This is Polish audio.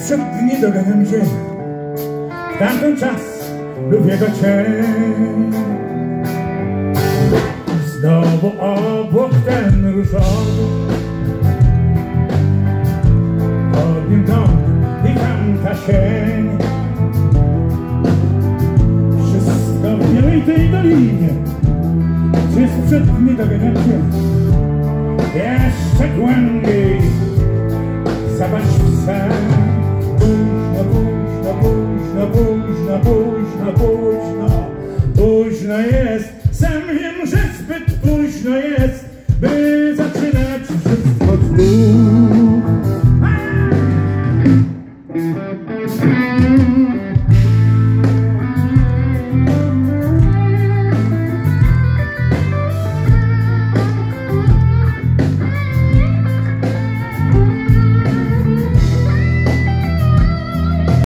przed dni doganiam dzień, w tamten czas lub jego cień. Znowu obłok ten różowy, pod nim dom i tamta sień. Wszystko w białej tej dolinie, gdzie sprzed dni doganiam dzień. Jeszcze głębiej zapaść w sen. Późno, późno, późno, późno, późno, późno, późno jest. Sam wiem, że zbyt późno jest.